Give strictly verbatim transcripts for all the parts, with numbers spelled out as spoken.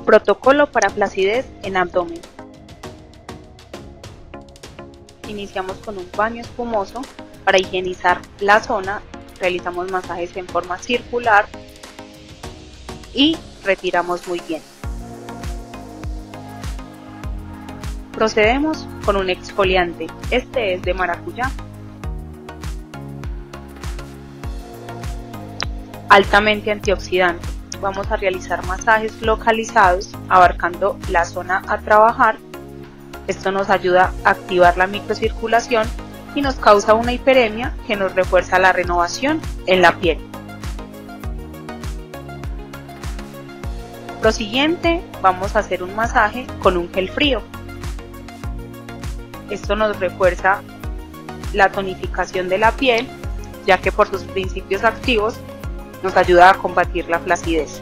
Protocolo para flacidez en abdomen. Iniciamos con un paño espumoso. Para higienizar la zona, realizamos masajes en forma circular y retiramos muy bien. Procedemos con un exfoliante. Este es de maracuyá. Altamente antioxidante. Vamos a realizar masajes localizados abarcando la zona a trabajar. Esto nos ayuda a activar la microcirculación y nos causa una hiperemia que nos refuerza la renovación en la piel. Lo siguiente, vamos a hacer un masaje con un gel frío. Esto nos refuerza la tonificación de la piel, ya que por sus principios activos nos ayuda a combatir la flacidez.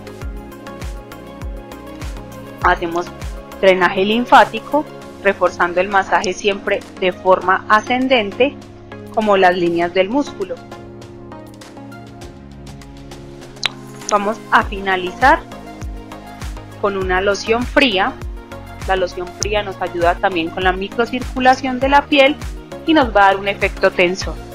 Hacemos drenaje linfático, reforzando el masaje siempre de forma ascendente, como las líneas del músculo. Vamos a finalizar con una loción fría. La loción fría nos ayuda también con la microcirculación de la piel y nos va a dar un efecto tensor.